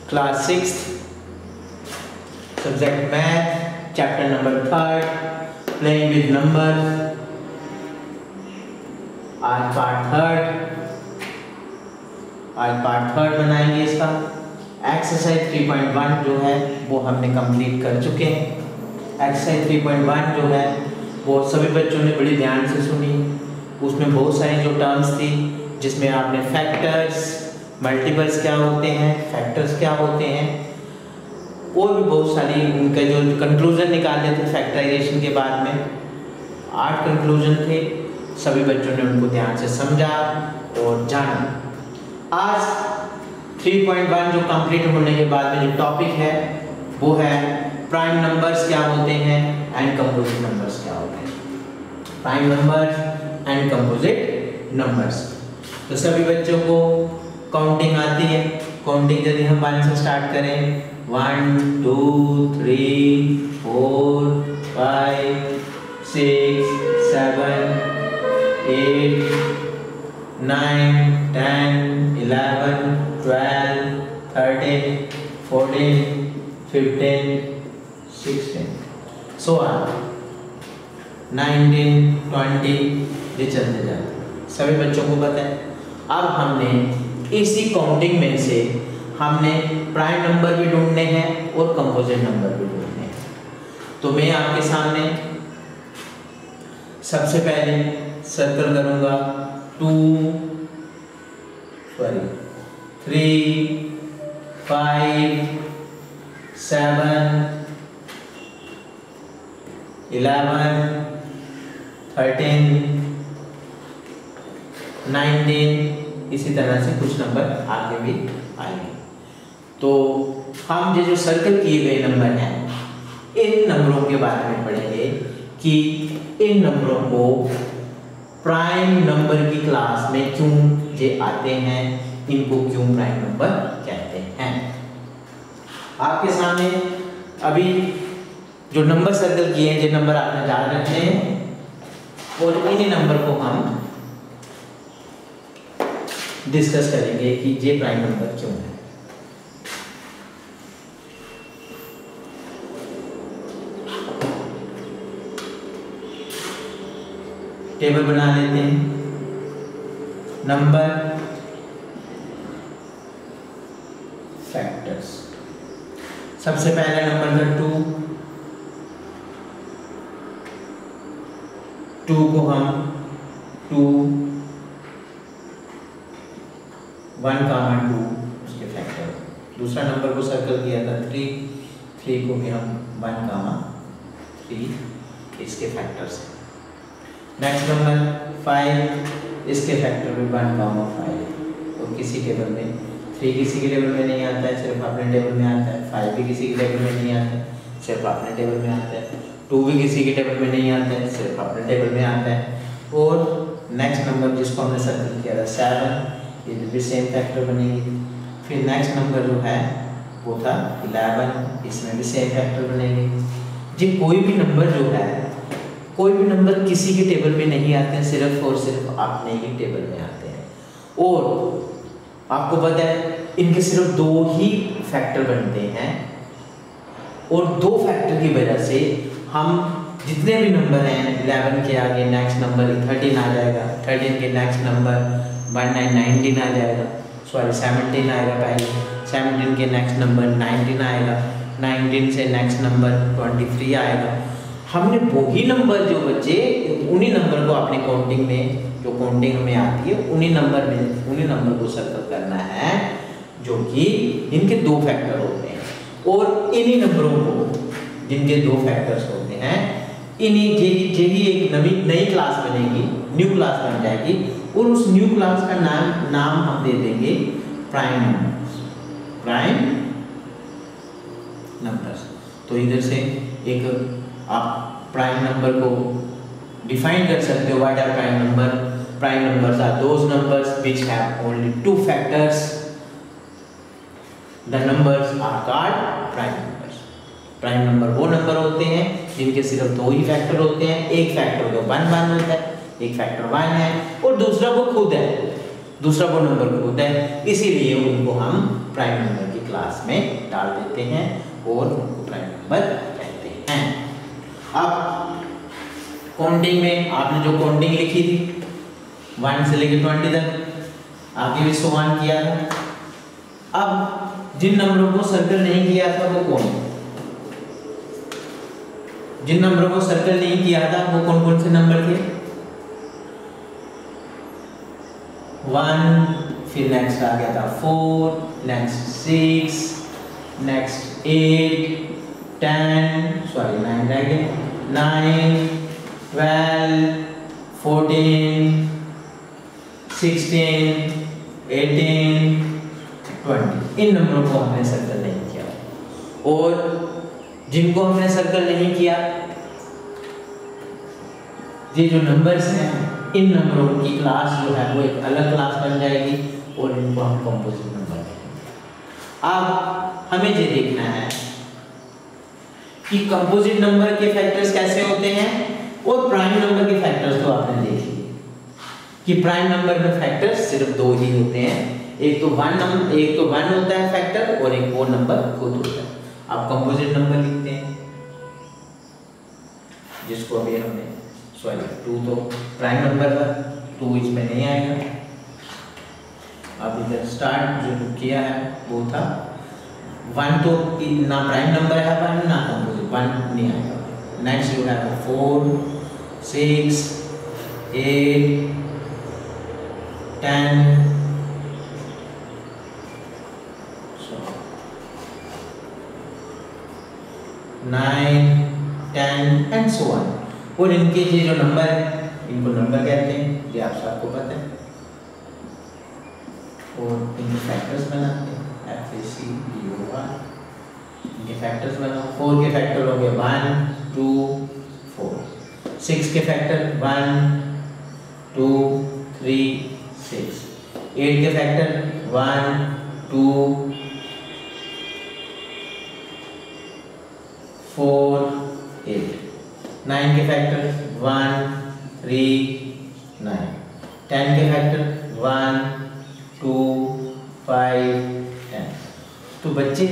Class 6 subject math, chapter number 3 playing with number. आज part third बनाएंगे इसका। Exercise 3.1 जो है वो हमने कंप्लीट कर चुके हैं। एक्सरसाइज 3.1 जो है वो सभी बच्चों ने बड़ी ध्यान से सुनी। उसमें बहुत सारी जो टर्म्स थी जिसमें आपने फैक्टर्स, मल्टीपल्स क्या होते हैं, फैक्टर्स क्या होते हैं, और भी बहुत सारी उनके जो कंक्लूजन निकालते थे फैक्टराइजेशन के बाद में 8 कंक्लूजन थे। सभी बच्चों ने उनको ध्यान से समझा और जाना। आज 3.1 जो कंप्लीट होने के बाद में जो टॉपिक है वो है प्राइम नंबर्स क्या होते हैं एंड कंपोजिट नंबर्स क्या होते हैं। Prime numbers and composite numbers. तो सभी बच्चों को काउंटिंग आती है। काउंटिंग यदि हम 1 से स्टार्ट करें 1 2 3 4 5 6 7 8 9 10 11 12 13 14 15 16 so on 19 20 ये चलते जाते सभी बच्चों को पता है। अब हमने इसी काउंटिंग में से हमने प्राइम नंबर भी ढूंढने हैं और कंपोजिट नंबर भी ढूंढने हैं। तो मैं आपके सामने सबसे पहले सर्कल करूंगा 3 5 7 11 13 19 इसी तरह से कुछ नंबर आगे भी आएंगे। तो हम जो सर्कल किए गए नंबर हैं इन नंबरों के बारे में पढ़ेंगे कि इन नंबरों को प्राइम नंबर की क्लास में क्यों ये आते हैं, इनको क्यों प्राइम नंबर कहते हैं। आपके सामने अभी जो नंबर सर्कल किए हैं ये नंबर आपने याद रखने हैं और इन्हीं नंबर को हम डिस्कस करेंगे कि ये प्राइम नंबर क्यों है। टेबल बना लेते हैं। Number factors. सबसे पहला नंबर था 2 को हम 2 1 कामा 2 उसके फैक्टर। दूसरा नंबर को सर्कल किया था 3 को भी हम 1 कामा 3 इसके फैक्टर्स हैं। नेक्स्ट नंबर 5 इसके फैक्टर भी 1 कामा 5 और किसी टेबल में 3 किसी के टेबल में नहीं आता है, सिर्फ अपने टेबल में आता है। 5 भी किसी के टेबल में नहीं आता है, सिर्फ अपने टेबल में आता है। 2 भी किसी के टेबल में नहीं आता है, सिर्फ अपने टेबल में आता है। और नेक्स्ट नंबर जिसको हमने सर्कल किया था 7 ये भी सेम फैक्टर बनेगी। फिर नेक्स्ट नंबर जो है वो था 11 इसमें भी सेम फैक्टर बनेंगे। जी कोई भी नंबर जो है कोई भी नंबर किसी के टेबल में नहीं आते हैं, सिर्फ और सिर्फ अपने ही टेबल में आते हैं। और आपको पता है इनके सिर्फ 2 ही फैक्टर बनते हैं और 2 फैक्टर की वजह से हम जितने भी नंबर हैं 11 के आगे नेक्स्ट नंबर 13 आ जाएगा, 13 के नेक्स्ट नंबर 19 आ जाएगा, 17 आएगा पहले, 17 के नेक्स्ट नंबर 19 आएगा, 19 से नेक्स्ट नंबर 23 आएगा। हमने वही नंबर जो बचे उन्हीं नंबर को अपने काउंटिंग में जो काउंटिंग हमें आती है उन्हीं नंबर को सर्कल करना है जो कि इनके 2 फैक्टर होते हैं। और इन्हीं नंबरों को जिनके 2 फैक्टर्स होते हैं इन्हीं यही एक नई क्लास बनेगी, न्यू क्लास बन जाएगी और उस न्यू क्लास का नाम हम दे देंगे प्राइम नंबर्स। तो इधर से एक आप प्राइम नंबर को डिफाइन कर सकते हो। What are prime number? Prime numbers are those numbers which have only 2 factors. The numbers are called prime numbers. Prime number वो नंबर होते हैं जिनके सिर्फ 2 ही फैक्टर होते हैं। एक फैक्टर तो 1 होता है, एक फैक्टर 1 है और दूसरा वो खुद है, दूसरा वो नंबर खुद है, इसीलिए उनको हम प्राइम नंबर की क्लास में डाल देते हैं और उनको प्राइम नंबर कहते हैं। अब काउंटिंग में आपने जो काउंटिंग लिखी थी 1 से लेकर 20 तक, आगे भी समान किया था। अब जिन नंबरों को सर्कल नहीं किया था वो कौन, जिन नंबरों को सर्कल नहीं किया था वो कौन कौन से नंबर थे? 1, फिर नेक्स्ट आ गया था 4, नेक्स्ट 6, नेक्स्ट 8, 10, सॉरी 9 रह गए, 9, 12, 14, 16, 18, 20। इन नंबरों को हमने सर्कल नहीं किया। और जिनको हमने सर्कल नहीं किया, ये जो नंबर्स हैं, इन नंबरों की क्लास जो है वो एक अलग क्लास बन जाएगी और इनको हम कंपोजिट नंबर कहेंगे। अब हमें ये देखना है कि कंपोजिट नंबर के फैक्टर्स कैसे होते हैं और प्राइम नंबर के फैक्टर्स तो आपने देख लिए कि प्राइम नंबर में फैक्टर्स सिर्फ 2 ही होते हैं, एक तो 1 होता है फैक्टर और एक वो नंबर खुद होता है। आप कंपोजिट नंबर लिखते हैं जिसको अभी हमने 2 तो प्राइम नंबर था, 2 इसमें नहीं आएगा। अब इधर स्टार्ट जो किया है वो था 1, तो ना प्राइम नंबर है 1 ना कंपोजिट, 1 नहीं आएगा। नेक्स्ट जो है 4, 6, 8, 10, 9, 10 एंड सो ऑन। और इनके ये जो नंबर है इनको नंबर कहते हैं, ये आप सबको पता है। और इनके फैक्टर्स बनाते हैं, FACTOR। इनके फैक्टर्स बनाओ। 4 के फैक्टर हो गए 1, 2, 4। 6 के फैक्टर 1, 2, 3, 6। 8 के फैक्टर 1, 2, 4, 8। 9 के फैक्टर 1, 3, 9। 10 के फैक्टर 1, 2, 5, 10। तो बच्चे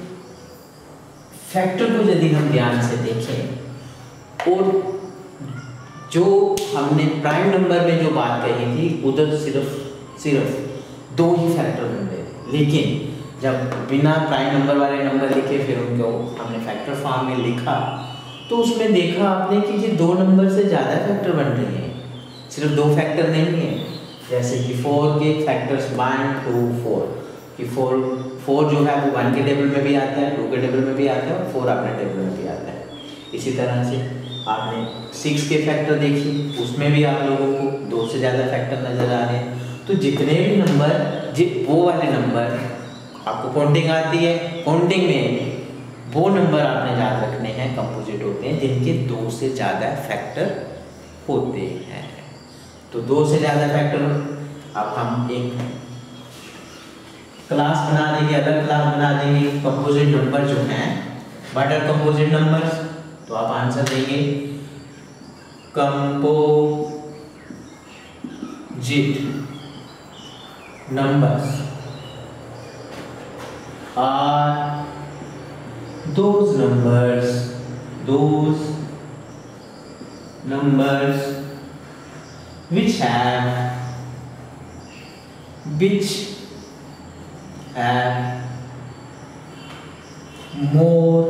फैक्टर को यदि हम ध्यान से देखें और जो हमने प्राइम नंबर में जो बात कही थी उधर सिर्फ 2 ही फैक्टर बन रहे थे, लेकिन जब बिना प्राइम नंबर वाले नंबर लिखे फिर उनको हमने फैक्टर फॉर्म में लिखा तो उसमें देखा आपने कि ये 2 नंबर से ज़्यादा फैक्टर बन रहे हैं, सिर्फ 2 फैक्टर नहीं है। जैसे कि 4 के फैक्टर्स 1, 2, 4 कि 4 जो है वो 1 के टेबल में भी आता है, 2 के टेबल में भी आता है और 4 अपने टेबल में भी आता है। इसी तरह से आपने 6 के फैक्टर देखी, उसमें भी आप लोगों को 2 से ज़्यादा फैक्टर नज़र आ रहे हैं। तो जितने भी नंबर वो वाले नंबर आपको काउंटिंग आती है, काउंटिंग में वो नंबर आपने याद रखने हैं कंपोजिट होते हैं जिनके 2 से ज़्यादा फैक्टर होते हैं। तो 2 से ज़्यादा फैक्टर, अब हम एक क्लास बना देंगे, अलग क्लास बना देंगे कंपोजिट नंबर जो हैं, व्हाट आर कंपोजिट नंबर्स। तो आप आंसर देंगे composite numbers are those numbers which have more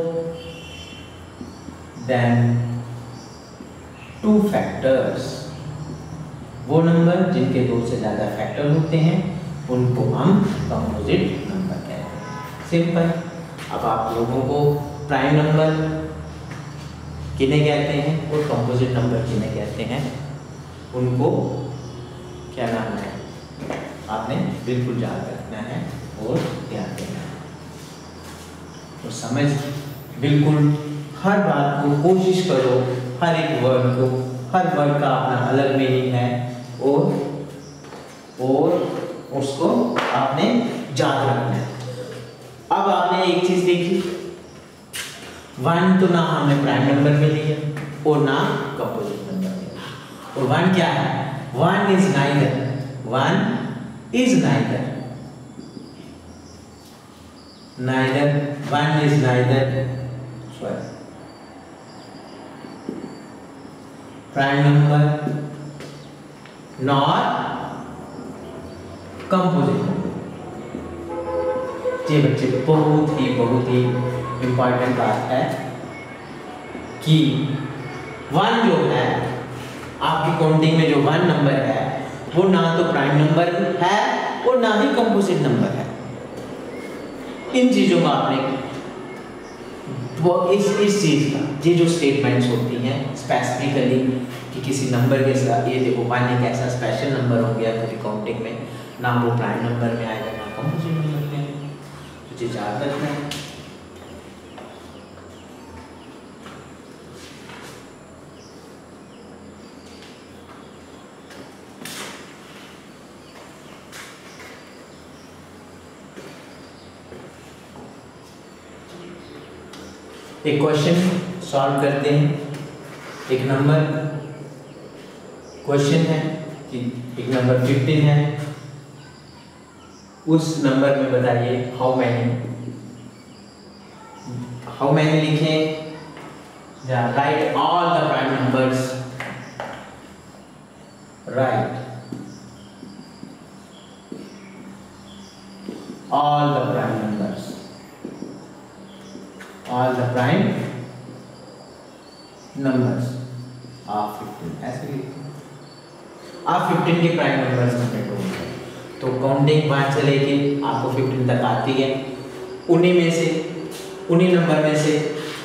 than 2 factors। वो नंबर जिनके 2 से ज़्यादा फैक्टर होते हैं उनको हम कंपोजिट नंबर कहते हैं। सिंपल। अब आप लोगों को प्राइम नंबर किन्हें कहते हैं और कंपोजिट नंबर किन्हें कहते हैं उनको क्या नाम है आपने बिल्कुल याद रखना है और ध्यान देना है। तो समझ बिल्कुल हर बात को कोशिश करो, हर एक वर्ड को, हर वर्ड का अपना अलग मीनिंग है और उसको आपने याद रखना है। अब आपने एक चीज देखी, 1 तो ना हमने प्राइम नंबर में लिया और ना कंपोजिट नंबर में लिया। और 1 क्या है? 1 is neither neither one is neither prime number nor composite number। ये बच्चे बहुत ही इम्पॉर्टेंट बात है कि वन जो है आपकी काउंटिंग में, जो वन नंबर है वो ना तो प्राइम नंबर है और ना ही कंपोजिट नंबर है। इन चीजों का आपने वो इस चीज का ये जो स्टेटमेंट्स होती हैं स्पेसिफिकली कि किसी नंबर के साथ, ये देखो वन एक ऐसा स्पेशल नंबर हो गया पूरी काउंटिंग में, ना वो प्राइम नंबर में आएगा ना कंपोजिट नंबर में, तो ये याद रखना है। एक क्वेश्चन सॉल्व करते हैं। एक नंबर क्वेश्चन है कि एक नंबर 15 है, उस नंबर में बताइए हाउ मैनी लिखें, write all the prime numbers, write all the prime numbers, all the prime numbers of 15, ऐसे लिखते हैं। आप 15 के प्राइम नंबर्स में ढूंढते हैं तो काउंटिंग 1 से लेके आपको 15 तक आती है। उन्हीं नंबर में से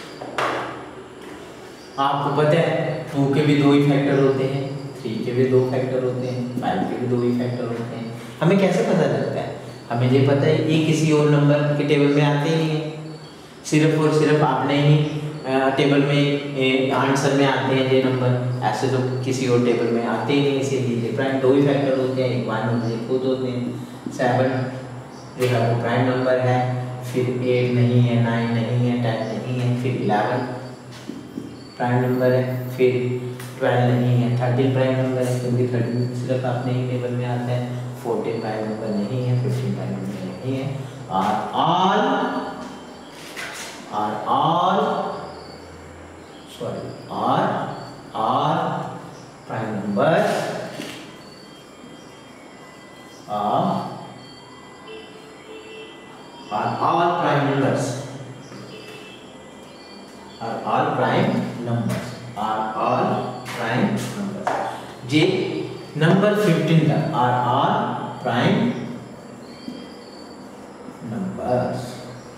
आपको पता है 2 के भी 2 ही फैक्टर होते हैं, 3 के भी 2 फैक्टर होते हैं, 5 के भी 2 ही फैक्टर होते हैं। हमें कैसे पता लगता है? हमें ये पता है ये किसी और नंबर के टेबल में आते ही नहीं है, सिर्फ और सिर्फ आपने ही टेबल में आंसर में आते हैं ये नंबर, ऐसे तो किसी और टेबल में आते ही नहीं। इसीलिए प्राइम 2 ही फैक्टर होते हैं, एक 1 और एक खुद होते हैं। 7 जो है वो प्राइम नंबर है, फिर 8 नहीं है, 9 नहीं है, 10 नहीं है, फिर 11 प्राइम नंबर है, फिर 12 नहीं है, 13 प्राइम नंबर है क्योंकि 13 सिर्फ अपने ही टेबल में आता है, 14 प्राइम नंबर नहीं है, 15 प्राइम नंबर नहीं है। और prime numbers are all prime numbers, are all prime numbers, are all prime numbers। जे नंबर 15 तक are all prime numbers।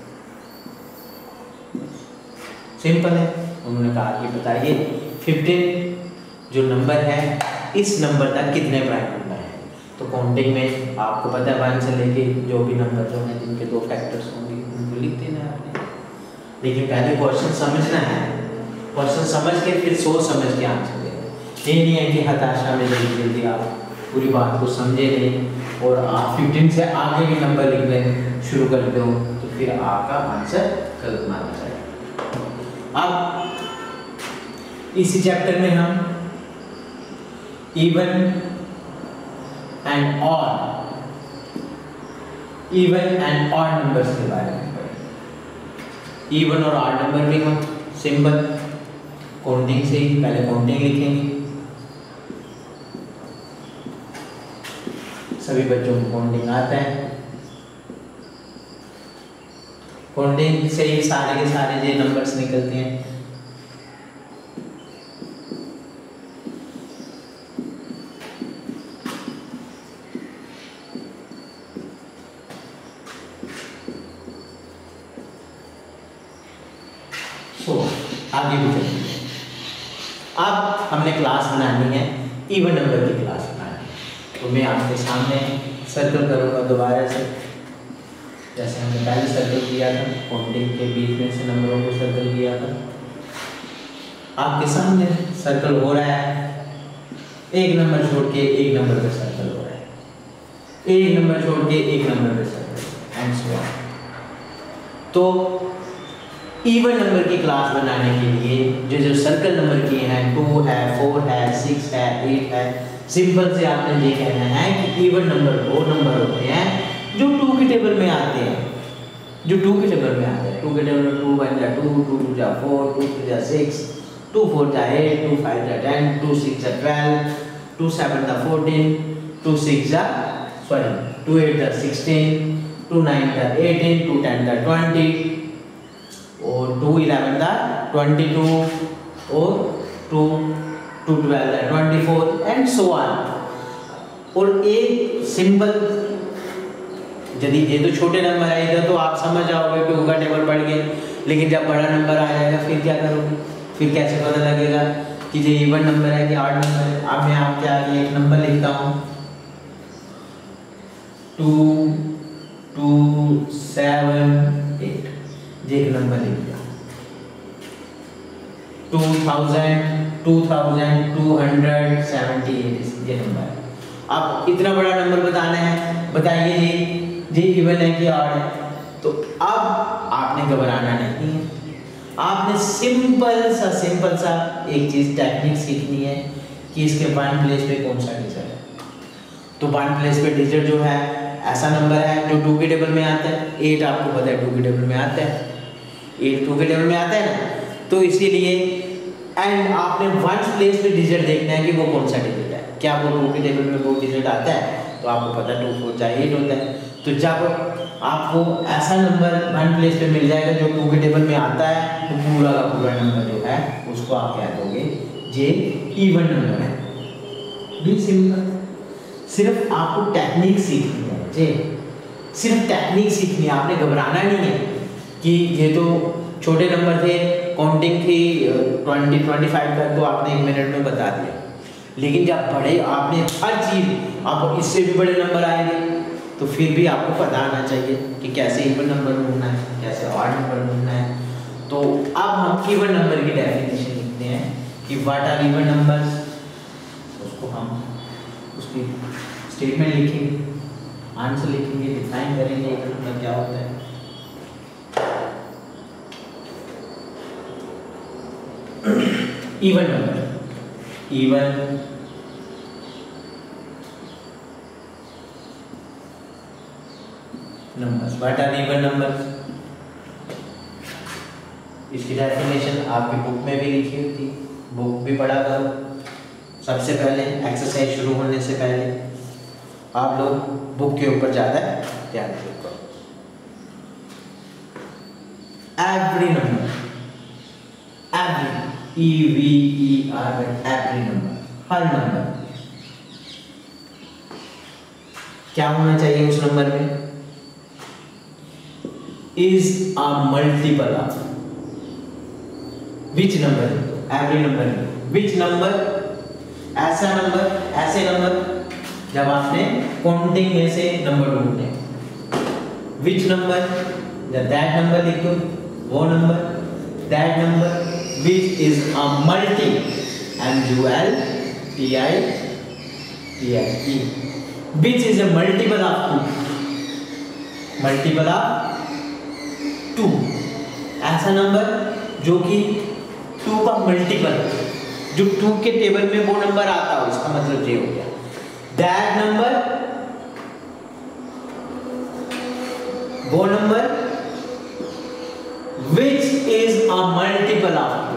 Simple है। उन्होंने कहा कि बताइए 15 जो नंबर है इस नंबर तक कितने प्राइम नंबर हैं। तो काउंटिंग में आपको पता है 1 से लेके जो भी नंबर जो हैं जिनके 2 फैक्टर्स होंगे उनको लिख देना है आपने। लेकिन पहले क्वेश्चन समझना है, क्वेश्चन समझ के फिर सोच समझ के आंसर देना। ये नहीं है कि हताशा में जल्दी आप पूरी बात को समझे नहीं और आप 15 से आगे भी नंबर लिखने शुरू करते हो तो फिर आपका आंसर गलत माना जाएगा। अब इसी चैप्टर में हम इवन एंड ऑड नंबर्स के बारे में पढ़ेंगे। इवन और ऑड नंबर भी हम सिंपल काउंटिंग से ही पहले काउंटिंग लिखेंगे। सभी बच्चों को काउंटिंग आता है, काउंटिंग से ही सारे के सारे ये नंबर्स निकलते हैं। आगे भी चलिए। अब हमने क्लास बनानी है, इवन नंबर की क्लास बनानी है। तो मैं आपके सामने सर्कल करूंगा दोबारा से, जैसे हमने पहले सर्कल किया था, काउंटिंग के बीच में से नंबरों को सर्कल किया था। आपके सामने सर्कल हो रहा है, एक नंबर छोड़ के एक नंबर पे सर्कल हो रहा है, एक नंबर छोड़ के एक नंबर पे सर्कल एंड सो ऑन। तो इवन नंबर की क्लास बनाने के लिए जो सर्कल नंबर किए हैं 2 है, 4 है, 6 है, 8 है, सिंपल से आपने ये कहना है कि इवन नंबर वो नंबर होते हैं जो 2 की टेबल में आते हैं। जो 2 के टेबल में आता है। 2 के टेबल में 2 1 जा 2, 2 2 जा 4, 2 3 जा 6, 2 4 जा 8, 2 5 जा 10, 2 6 जा 12, 2 7 जा 14, 2 6 जा 2 8 जा 16, 2 9 जा 18, 2 10 जा 20 और 2 11 जा 22 और 2 12 जा 24 एंड सो ऑन। और एक सिंपल, यदि ये तो छोटे नंबर आएगा तो आप समझ जाओगे कि उनका टेबल बढ़ गया, लेकिन जब बड़ा नंबर आ जाएगा फिर क्या करोगे? फिर कैसे पता लगेगा कि ये इवन नंबर है कि ऑड नंबर है? अब मैं आपके आगे एक नंबर लिखता हूँ 2 2 7 8, ये एक नंबर लिख दिया। 2278 ये नंबर है। अब इतना बड़ा नंबर बताना है, बताइए जी इवन है कि ऑड है? तो अब आपने घबराना नहीं है, आपने सिंपल सा एक चीज टेक्निक सीखनी है कि इसके वन प्लेस पे कौन सा डिजिट है। तो वन प्लेस पे डिजिट जो है ऐसा नंबर है जो 2 के टेबल में आता है। 8 आपको पता है 2 के टेबल में आता है, 8 2 के टेबल में आता है ना, तो इसीलिए एंड आपने वन प्लेस पे डिजिट देखना है कि वो कौन सा डिजिट है। क्या वो 2 के टेबल में वो डिजिट आता है तो आपको पता है 2 4 जा 8 होता है। तो जब आपको ऐसा नंबर वन प्लेस पे मिल जाएगा जो 2 के टेबल में आता है तो पूरा का पूरा नंबर जो है उसको आप क्या दोगे? ये इवन नंबर है। भी सिंपल, सिर्फ आपको टेक्निक सीखनी है जी, सिर्फ टेक्निक सीखनी है, आपने घबराना नहीं है कि ये तो छोटे नंबर थे, काउंटिंग थी 20 25 तक तो आपने 1 मिनट में बता दिया, लेकिन जब बड़े आपने हर चीज़ आप इससे भी बड़े नंबर आएंगे तो फिर भी आपको पता आना चाहिए कि कैसे इवन नंबर ढूंढना है, कैसे ऑड नंबर ढूंढना है। तो अब हम इवन नंबर की डेफिनेशन लिखते हैं कि व्हाट आर इवन नंबर्स, उसको हम उसकी स्टेटमेंट लिखेंगे, आंसर लिखेंगे, डिफाइन करेंगे इवन नंबर क्या होता है। Even number, even numbers, what are even numbers? इसकी डेफिनेशन आपकी बुक में भी लिखी हुई थी, बुक भी पढ़ा करो। सबसे पहले एक्सरसाइज शुरू होने से पहले आप लोग बुक के ऊपर ज़्यादा ध्यान दो। Every number, every EVER, every number, हर नंबर क्या होना चाहिए उस नंबर में? is a multiple of which number? every number. which number? ऐसा नंबर, ऐसे नंबर जब आपने काउंटिंग में से नंबर ढूंढने, which number? जब that number लिखो, वो number, that number which is a multi, MULTIPLE, which is a multiple of 2, multiple of 2, ऐसा नंबर जो कि 2 का मल्टीपल, जो 2 के टेबल में वो नंबर आता हो, इसका मतलब ये हो गया दैट नंबर, वो number which is a multiple of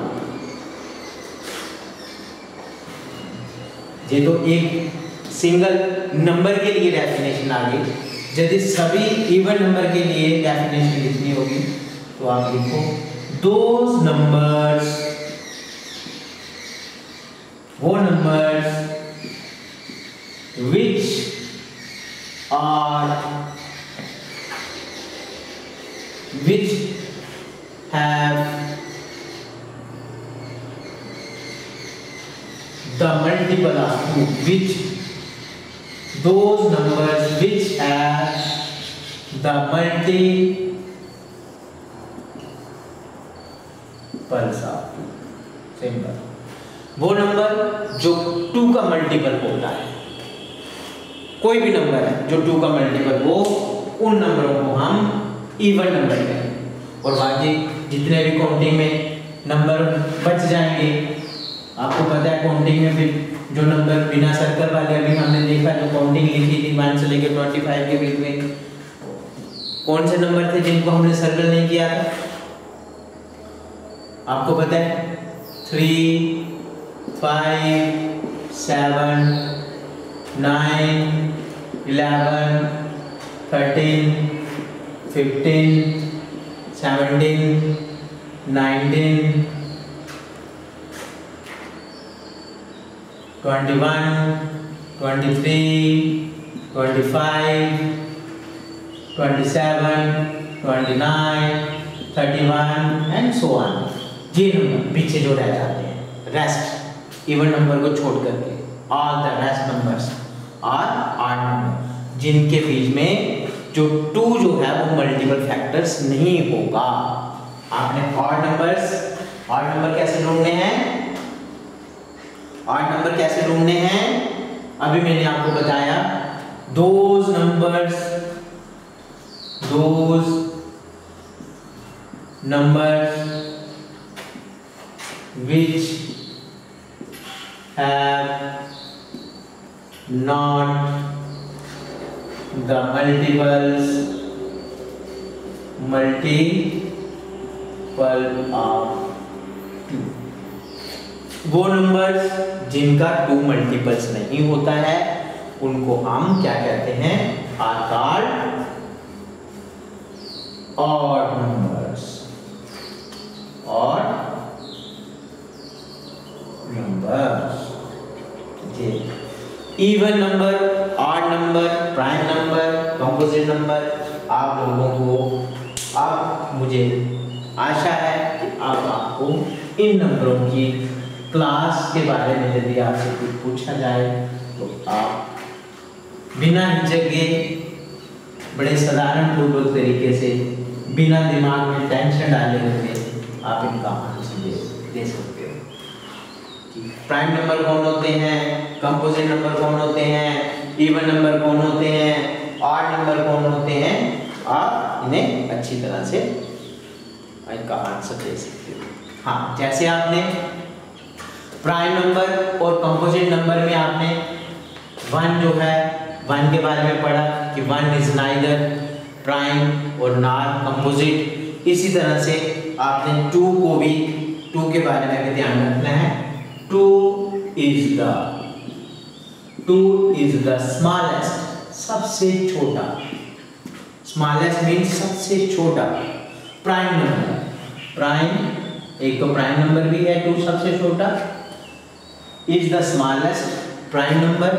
2। ये तो एक सिंगल नंबर के लिए डेफिनेशन आ गई। यदि सभी इवन नंबर के लिए डेफिनेशन लिखनी होगी तो आप लिखो दोज नंबर्स, वो numbers which have the multiple of 2, which those numbers which have the multiples of 2। Simple, वो नंबर जो 2 का मल्टीपल होता है, कोई भी नंबर है जो 2 का मल्टीपल, वो उन नंबरों को हम इवन नंबर कहेंगे। और बाकी जितने भी काउंटिंग में नंबर बच जाएंगे, आपको पता है काउंटिंग में फिर जो नंबर बिना सर्कल वाले अभी हमने देखा, जो काउंटिंग लिखी थी 1 से लेकर 25 के बीच में, कौन से नंबर थे जिनको हमने सर्कल नहीं किया था? आपको पता है 3, 5, 7, 9, 11, 13, 15, 17, 19, 21, 23, 25, 27, 29, 31 एंड सो ऑन। ये नंबर पीछे जो रह जाते हैं, रेस्ट इवन नंबर को छोड़ करके, all the rest numbers are odd number, जिनके बीच में जो 2 जो है वो मल्टीपल फैक्टर्स नहीं होगा। आपने ऑड नंबर कैसे ढूंढने हैं? ऑड नंबर कैसे ढूंढने हैं? अभी मैंने आपको बताया, those numbers which have not the multiple of 2, वो नंबर्स जिनका 2 मल्टीपल्स नहीं होता है उनको हम क्या कहते हैं? Are called odd numbers. Odd numbers जी। Even number, odd number, prime number, composite number, आप लोगों को अब मुझे आशा है कि अब आपको इन नंबरों की क्लास के बारे में यदि आपसे कुछ पूछा जाए तो आप बिना हिचके बड़े साधारण पूर्वक तरीके से, बिना दिमाग में टेंशन डाले हुए आप इनका आंसर दे सकते हो। प्राइम नंबर कौन होते हैं, कंपोजिट नंबर कौन होते हैं, इवन नंबर कौन होते हैं, ऑड नंबर कौन होते हैं, आप इन्हें अच्छी तरह से इनका आंसर दे सकते हो। हाँ, जैसे आपने प्राइम नंबर और कंपोजिट नंबर में आपने 1 जो है 1 के बारे में पढ़ा कि 1 इज नाइदर प्राइम और नॉर कंपोजिट। इसी तरह से आपने 2 को भी 2 के बारे में भी ध्यान रखना है। 2 is the smallest, सबसे छोटा। स्मॉलेस्ट मीन्स सबसे छोटा। प्राइम नंबर, प्राइम एक तो प्राइम नंबर भी है 2 सबसे छोटा, is the smallest prime number,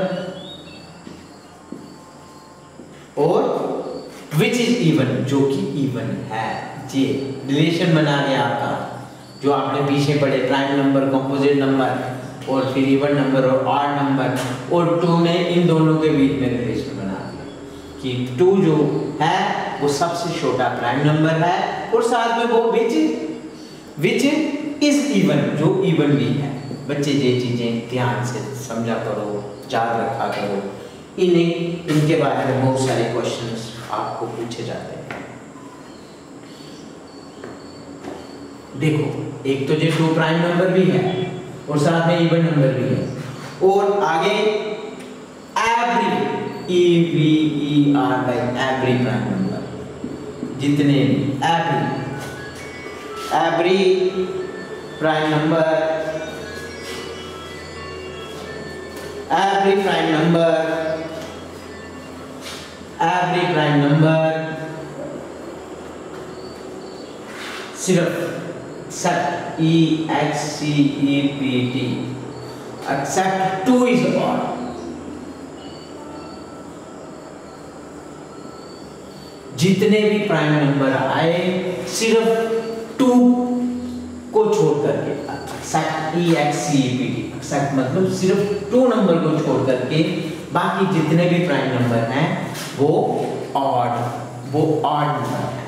और विच इज इवन, जो कि इवन है। जी, रिलेशन बना गया आपका, जो आपने पीछे पढ़े, प्राइम नंबर, कंपोजिट नंबर और फिर इवन नंबर और ऑड नंबर, और 2 ने इन दोनों के बीच में रिलेशन बना दिया कि 2 जो है वो सबसे छोटा प्राइम नंबर है, और साथ में वो विच इज इवन, जो इवन भी है। बच्चे ये चीजें ध्यान से समझा करो, याद रखा करो। इनके बारे में बहुत सारे क्वेश्चंस आपको पूछे जाते हैं। देखो, एक तो ये 2 प्राइम नंबर भी है और साथ में इवन नंबर भी है, और आगे एवरी एवरी प्राइम नंबर, जितने every prime number, every prime number सिर्फ except except 2 is odd। जितने भी प्राइम नंबर आए सिर्फ 2 को छोड़ करके, except मतलब सिर्फ 2 नंबर को छोड़ करके बाकी जितने भी प्राइम नंबर हैं वो ऑड नंबर है।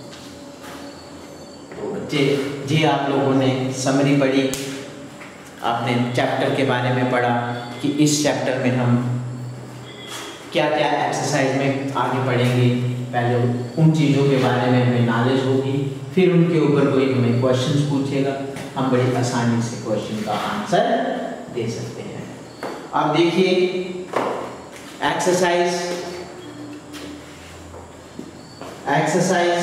तो बच्चे, जी आप लोगों ने समरी पढ़ी, आपने चैप्टर के बारे में पढ़ा कि इस चैप्टर में हम क्या क्या एक्सरसाइज में आगे पढ़ेंगे। पहले उन चीज़ों के बारे में हमें नॉलेज होगी, फिर उनके ऊपर कोई हमें क्वेश्चंस पूछेगा, हम बड़ी आसानी से क्वेश्चन का आंसर दे सकते हैं। अब देखिए एक्सरसाइज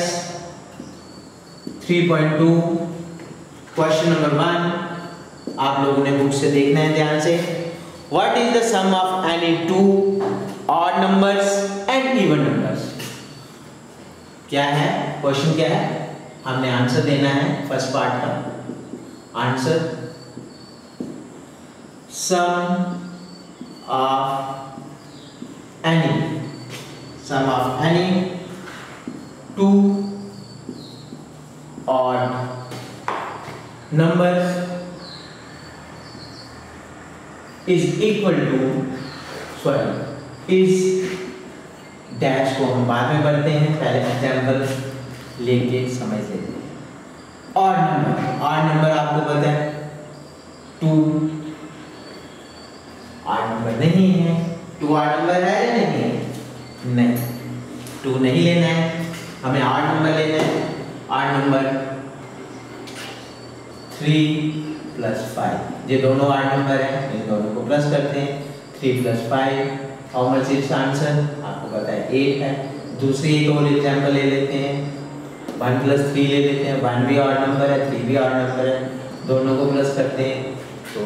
3.2 क्वेश्चन नंबर 1 आप लोगों ने बुक से देखना है ध्यान से। What is the sum of any two odd numbers and even numbers. क्या है क्वेश्चन, क्या है, हमने आंसर देना है फर्स्ट पार्ट का answer. Sum of any two odd numbers is equal to is dash को हम बाद में पढ़ते हैं, पहले एग्जाम्पल लेके समझ लेते हैं। ऑड नंबर आपको पता है 2 ऑड नंबर नहीं है। 2 ऑड नंबर है या नहीं है? नहीं, 2 नहीं लेना है, हमें ऑड नंबर लेना है। ऑड नंबर 3 + 5, ये दोनों ऑड नंबर है, इन दोनों को प्लस करते हैं। 3 + 5 हाउ मच इज आंसर, आपको पता है 8 है। दूसरी एक और एग्जांपल ले लेते हैं, 1 + 3 ले लेते हैं। 1 भी ऑड नंबर है, 3 भी ऑड नंबर है, दोनों को प्लस करते हैं। तो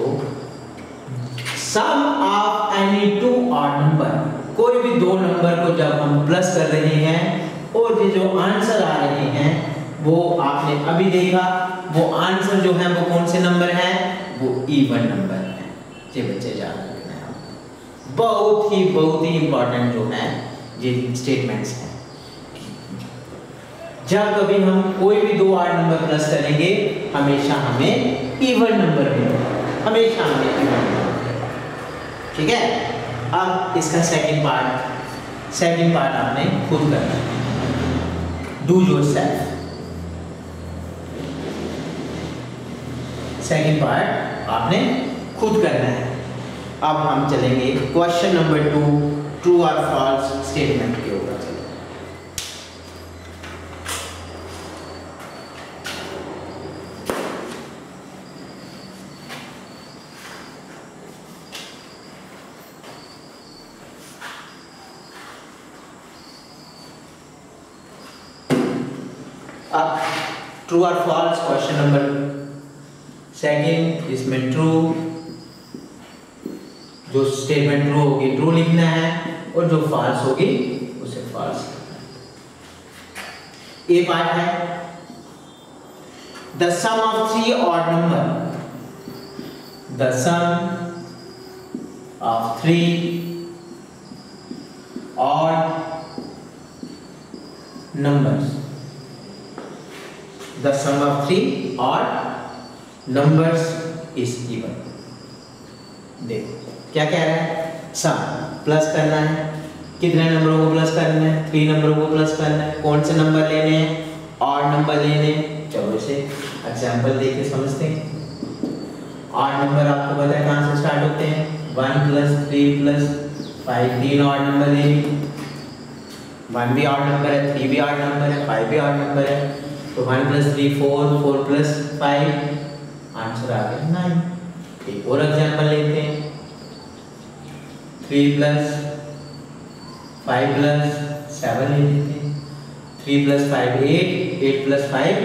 sum of any two odd number, कोई भी दो नंबर को जब हम प्लस कर रहे हैं और ये जो आंसर आ रहे हैं वो आपने अभी देखा, वो आंसर जो है वो कौन से नंबर हैं, वो इवन नंबर है। ये बच्चे याद रखना है, बहुत ही इंपॉर्टेंट जो है ये स्टेटमेंट्स हैं। जब कभी हम कोई भी दो ऑड नंबर प्लस करेंगे हमेशा हमें इवन नंबर मिलेगा, हमेशा हमें इवन नंबर। ठीक है, अब इसका सेकंड पार्ट आपने खुद करना है, डू योरसेल्फ। सेकंड पार्ट आपने खुद करना है। अब हम चलेंगे क्वेश्चन नंबर 2 ट्रू और फॉल्स स्टेटमेंट के ऊपर चलेंगे। अब ट्रू और फॉल्स क्वेश्चन नंबर सेकंड, इसमें ट्रू जो स्टेटमेंट ट्रू होगी ट्रू लिखना है और जो फॉल्स होगी उसे फॉल्स लिखना है। ए पार्ट है the sum of 3 odd number, the sum of 3 odd numbers, the sum of 3 odd numbers is even. देखो क्या कह रहा है, सम प्लस करना है, कितने नंबरों को प्लस करना है, 3 नंबरों को प्लस करना है। कौन से नंबर लेने हैं, ऑड नंबर लेने। चलो इसे एग्जांपल देके समझते हैं। ऑड नंबर आपको पता है कहां से स्टार्ट होते हैं, 1 + 3 + 5, 3 ऑड नंबर लेंगे। 1 भी ऑड नंबर है, 3 भी ऑड नंबर है, 5 भी ऑड नंबर है, तो 1 + 3 4, 4 + 5 आंसर आ गया 9। एक और एग्जांपल लेते हैं, 3 + 5 + 7 ले लेते हैं। 3 + 5 8, 8 + 7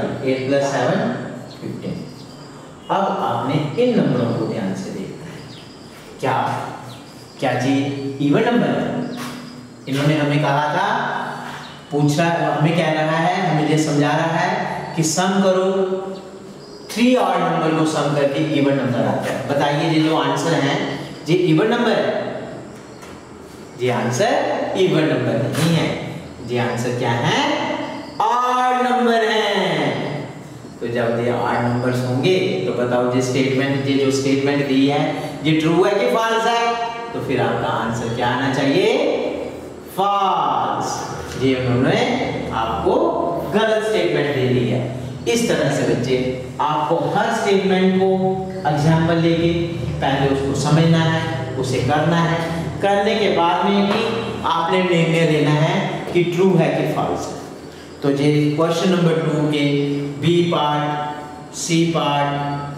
15। अब आपने इन नंबरों को ध्यान से देखना है, क्या जी इवन नंबर है। इन्होंने हमें कहा था, पूछ रहा है, हमें कह रहा है, हमें ये समझा रहा है कि सम करो, 3 ऑड नंबर को सम करके इवन नंबर आता है। बताइए ये जो आंसर है ये इवन नंबर है? ये आंसर इवन नंबर नहीं है, ये आंसर क्या है, ऑड नंबर है। तो जब ये ऑड नंबर्स होंगे तो बताओ ये जो स्टेटमेंट दी है ये ट्रू है कि फॉल्स है, तो फिर आपका आंसर क्या आना चाहिए, फॉल्स। ये उन्होंने आपको गलत स्टेटमेंट दे दी है। इस तरह से बच्चे आपको हर स्टेटमेंट को एग्जांपल लेके पहले उसको समझना है, उसे करना है, करने के बाद में ही आपने निर्णय लेना है कि ट्रू है कि फॉल्स है। तो ये क्वेश्चन नंबर 2 के B part, C part,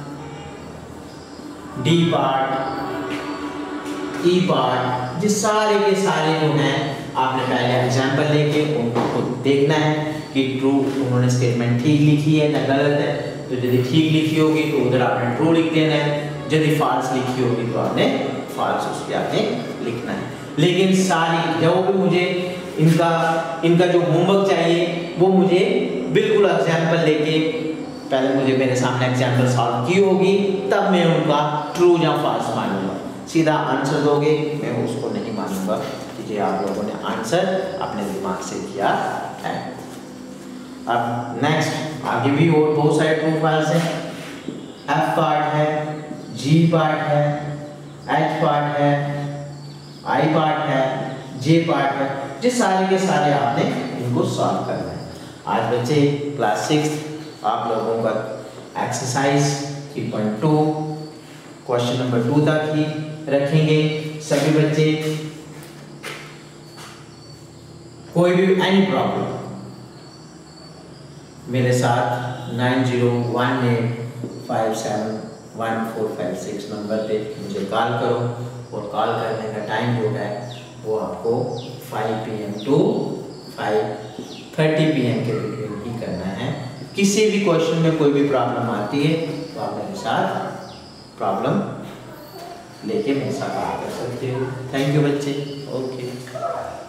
D part, E part, ये सारे के सारे जो हैं आपने पहले एग्जाम्पल लेके उनको खुद देखना है कि ट्रू उन्होंने स्टेटमेंट ठीक लिखी है या गलत है। तो यदि ठीक लिखी होगी तो उधर आपने ट्रू लिख देना है, यदि फॉल्स लिखी होगी तो आपने फॉल्स उस पर आपने लिखना है। लेकिन सारी जो भी मुझे इनका जो होमवर्क चाहिए वो मुझे बिल्कुल एग्जाम्पल लेके पहले मुझे मेरे सामने एग्जाम्पल सॉल्व की होगी, तब मैं उनका ट्रू या फॉल्स मानूंगा। सीधा आंसर दोगे मैं उसको नहीं मानूंगा कि ये आप लोगों ने आंसर अपने दिमाग से किया है। अब नेक्स्ट आगे भी और बहुत सारे ट्रू फॉल्स हैं। एफ पार्ट है, जी पार्ट है, एच पार्ट है, आई पार्ट है, जे पार्ट है, ये सारे के सारे आपने इनको सॉल्व करना है। आज बच्चे क्लास 6 आप लोगों का एक्सरसाइज 3.2 क्वेश्चन नंबर 2 तक ही रखेंगे। सभी बच्चे कोई भी एनी प्रॉब्लम मेरे साथ 9018571456 नंबर पे मुझे कॉल करो, और कॉल करने का टाइम जो है वो आपको 5 PM to 5:30 PM के बिटवीन ही करना है। किसी भी क्वेश्चन में कोई भी प्रॉब्लम आती है तो आप मेरे साथ प्रॉब्लम लेके मेरे साथ बात कर सकते हो। थैंक यू बच्चे। ओके।